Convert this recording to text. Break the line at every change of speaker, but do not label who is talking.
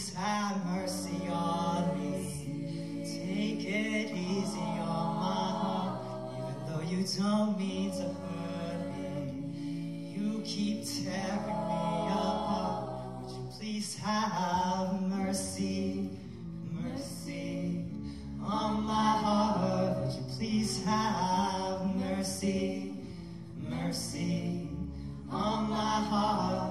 please have mercy on me. Take it easy on my heart, even though you don't mean to hurt me. You keep tearing me apart. Would you please have mercy, mercy on my heart? Would you please have mercy, mercy on my heart?